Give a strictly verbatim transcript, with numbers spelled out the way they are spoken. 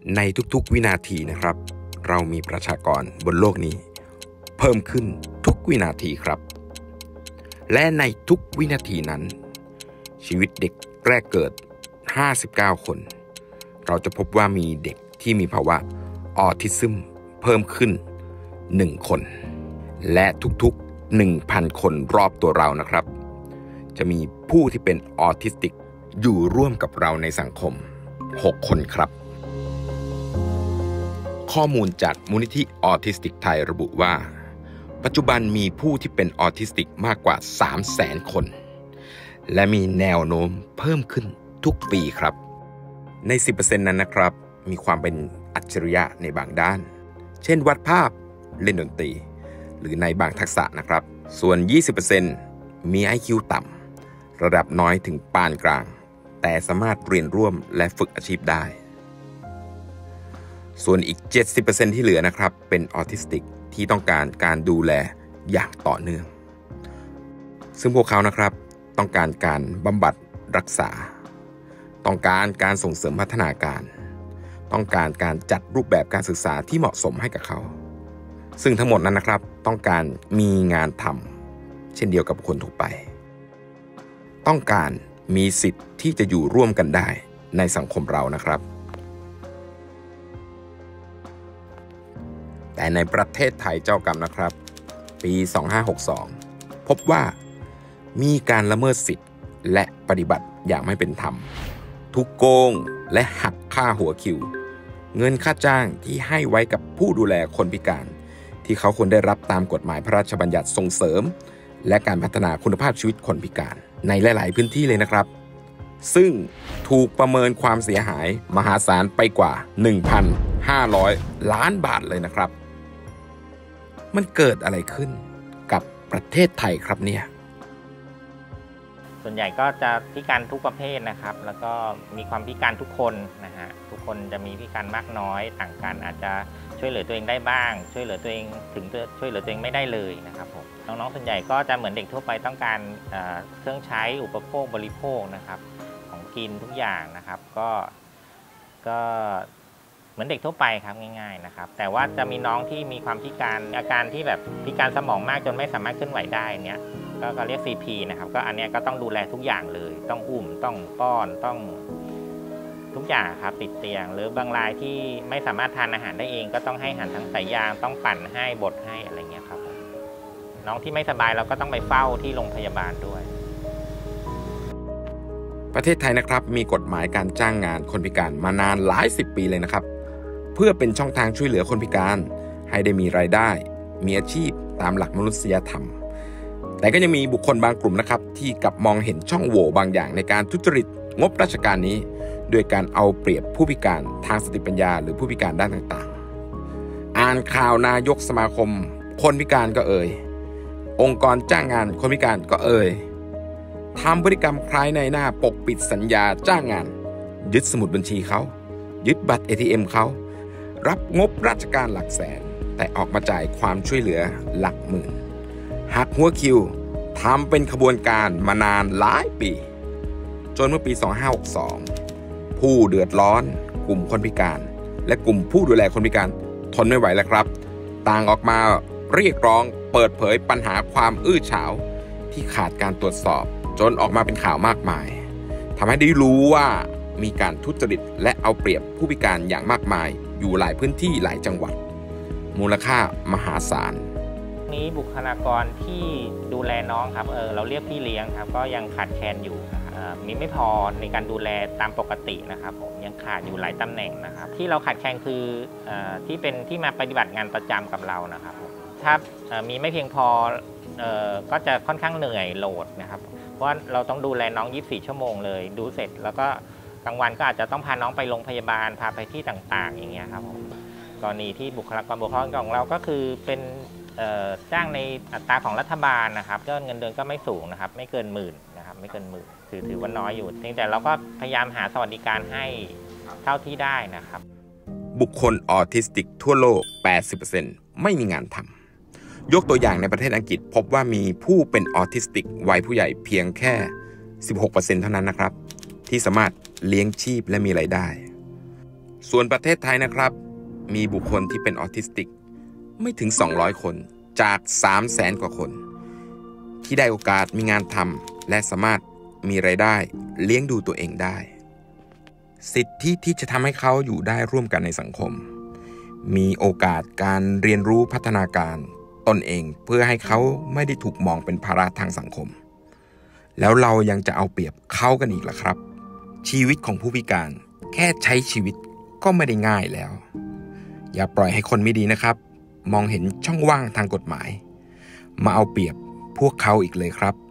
ในทุกๆวินาทีนะครับเรามีประชากรบนโลกนี้เพิ่มขึ้นทุกวินาทีครับและในทุกวินาทีนั้นชีวิตเด็กแรกเกิดห้าสิบเก้าคนเราจะพบว่ามีเด็กที่มีภาวะออทิซึมเพิ่มขึ้นหนึ่งคนและทุกๆ หนึ่งพัน คนรอบตัวเรานะครับจะมีผู้ที่เป็นออทิสติกอยู่ร่วมกับเราในสังคมหกคนครับข้อมูลจากมูลนิธิออทิสติกไทยระบุว่าปัจจุบันมีผู้ที่เป็นออทิสติกมากกว่า สามแสน คนและมีแนวโน้มเพิ่มขึ้นทุกปีครับใน สิบเปอร์เซ็นต์ นั้นนะครับมีความเป็นอัจฉริยะในบางด้านเช่นวาดภาพเล่นดนตรีหรือในบางทักษะนะครับส่วน ยี่สิบเปอร์เซ็นต์ มี ไอ คิว ต่ำระดับน้อยถึงปานกลางแต่สามารถเรียนร่วมและฝึกอาชีพได้ส่วนอีก เจ็ดสิบเปอร์เซ็นต์ ที่เหลือนะครับเป็นออทิสติกที่ต้องการการดูแลอย่างต่อเนื่องซึ่งพวกเขานะครับต้องการการบำบัดรักษาต้องการการส่งเสริมพัฒนาการต้องการการจัดรูปแบบการศึกษาที่เหมาะสมให้กับเขาซึ่งทั้งหมดนั้นนะครับต้องการมีงานทำเช่นเดียวกับคนทั่วไปต้องการมีสิทธิ์ที่จะอยู่ร่วมกันได้ในสังคมเรานะครับแต่ในประเทศไทยเจ้ากรรมนะครับปีสองพันห้าร้อยหกสิบสองพบว่ามีการละเมิดสิทธิ์และปฏิบัติอย่างไม่เป็นธรรมทุกโกงและหักค่าหัวคิวเงินค่าจ้างที่ให้ไว้กับผู้ดูแลคนพิการที่เขาควรได้รับตามกฎหมายพระราชบัญญัติส่งเสริมและการพัฒนาคุณภาพชีวิตคนพิการในหลายๆพื้นที่เลยนะครับซึ่งถูกประเมินความเสียหายมหาศาลไปกว่า หนึ่งพันห้าร้อย ล้านบาทเลยนะครับมันเกิดอะไรขึ้นกับประเทศไทยครับเนี่ยส่วนใหญ่ก็จะพิการทุกประเภทนะครับแล้วก็มีความพิการทุกคนนะฮะทุกคนจะมีพิการมากน้อยต่างกันอาจจะช่วยเหลือตัวเองได้บ้างช่วยเหลือตัวเองถึงช่วยเหลือตัวเองไม่ได้เลยนะครับผมน้องๆส่วนใหญ่ก็จะเหมือนเด็กทั่วไปต้องการเครื่องใช้อุปโภคบริโภคนะครับของกินทุกอย่างนะครับก็ก็เหมือนเด็กทั่วไปครับง่ายๆนะครับแต่ว่าจะมีน้องที่มีความพิการอาการที่แบบพิการสมองมากจนไม่สามารถเคลื่อนไหวได้เนี้ยก็เรียก ซี พี นะครับก็อันนี้ก็ต้องดูแลทุกอย่างเลยต้องอุ้มต้องป้อนต้องทุกอย่างครับติดเตียงหรือบางรายที่ไม่สามารถทานอาหารได้เองก็ต้องให้อาหารทางสายยางต้องปั่นให้บดให้อะไรเงี้ยครับน้องที่ไม่สบายเราก็ต้องไปเฝ้าที่โรงพยาบาลด้วยประเทศไทยนะครับมีกฎหมายการจ้างงานคนพิการมานานหลายสิบปีเลยนะครับเพื่อเป็นช่องทางช่วยเหลือคนพิการให้ได้มีรายได้มีอาชีพตามหลักมนุษยธรรมแต่ก็ยังมีบุคคลบางกลุ่มนะครับที่กลับมองเห็นช่องโหว่บางอย่างในการทุจริตงบราชการนี้โดยการเอาเปรียบผู้พิการทางสติปัญญาหรือผู้พิการด้านต่างๆอ่านข่าวนายกสมาคมคนพิการก็เอ่ยองค์กรจ้างงานคนพิการก็เอ่ยทำพฤติกรรมคล้ายในหน้าปกปิดสัญญาจ้างงานยึดสมุดบัญชีเขายึดบัตร เอ ที เอ็ม เขารับงบราชการหลักแสนแต่ออกมาจ่ายความช่วยเหลือหลักหมื่นหักหัวคิวทำเป็นขบวนการมานานหลายปีจนเมื่อปีสองพันห้าร้อยหกสิบสองผู้เดือดร้อนกลุ่มคนพิการและกลุ่มผู้ดูแลคนพิการทนไม่ไหวแล้วครับต่างออกมาเรียกร้องเปิดเผยปัญหาความอื้อฉาวที่ขาดการตรวจสอบจนออกมาเป็นข่าวมากมายทำให้ได้รู้ว่ามีการทุจริตและเอาเปรียบผู้พิการอย่างมากมายอยู่หลายพื้นที่หลายจังหวัดมูลค่ามหาศาลนี้บุคลากรที่ดูแลน้องครับเออเราเรียกพี่เลี้ยงครับก็ยังขาดแคลนอยู่นะครับมีไม่พอในการดูแลตามปกตินะครับผมยังขาดอยู่หลายตำแหน่งนะครับที่เราขาดแคลนคืออที่เป็นที่มาปฏิบัติงานประจำกับเรานะครับผมถ้ามีไม่เพียงพอเอ่อก็จะค่อนข้างเหนื่อยโหลดนะครับเพราะเราต้องดูแลน้องยี่สิบสี่ชั่วโมงเลยดูเสร็จแล้วก็กลางวันก็อาจจะต้องพาน้องไปโรงพยาบาลพาไปที่ต่างๆอย่างเงี้ยครับผมกรณีที่บุคลากรบุคลากรของเราก็คือเป็นจ้างในอัตราของรัฐบาลนะครับก็เงินเดือนก็ไม่สูงนะครับไม่เกินหมื่นนะครับไม่เกินหมื่นถือถือว่าน้อยอยู่แต่เราก็พยายามหาสวัสดิการให้เท่าที่ได้นะครับบุคคลออทิสติกทั่วโลก แปดสิบเปอร์เซ็นต์ ไม่มีงานทำยกตัวอย่างในประเทศอังกฤษพบว่ามีผู้เป็นออทิสติกวัยผู้ใหญ่เพียงแค่ สิบหกเปอร์เซ็นต์ เท่านั้นนะครับที่สามารถเลี้ยงชีพและมีรายได้ส่วนประเทศไทยนะครับมีบุคคลที่เป็นออทิสติกไม่ถึงสองร้อยคนจาก สามแสน กว่าคนที่ได้โอกาสมีงานทำและสามารถมีรายได้เลี้ยงดูตัวเองได้สิทธิที่จะทำให้เขาอยู่ได้ร่วมกันในสังคมมีโอกาสการเรียนรู้พัฒนาการตนเองเพื่อให้เขาไม่ได้ถูกมองเป็นภาระทางสังคมแล้วเรายังจะเอาเปรียบเขากันอีกล่ะครับชีวิตของผู้พิการแค่ใช้ชีวิตก็ไม่ได้ง่ายแล้วอย่าปล่อยให้คนไม่ดีนะครับมองเห็นช่องว่างทางกฎหมายมาเอาเปรียบพวกเขาอีกเลยครับ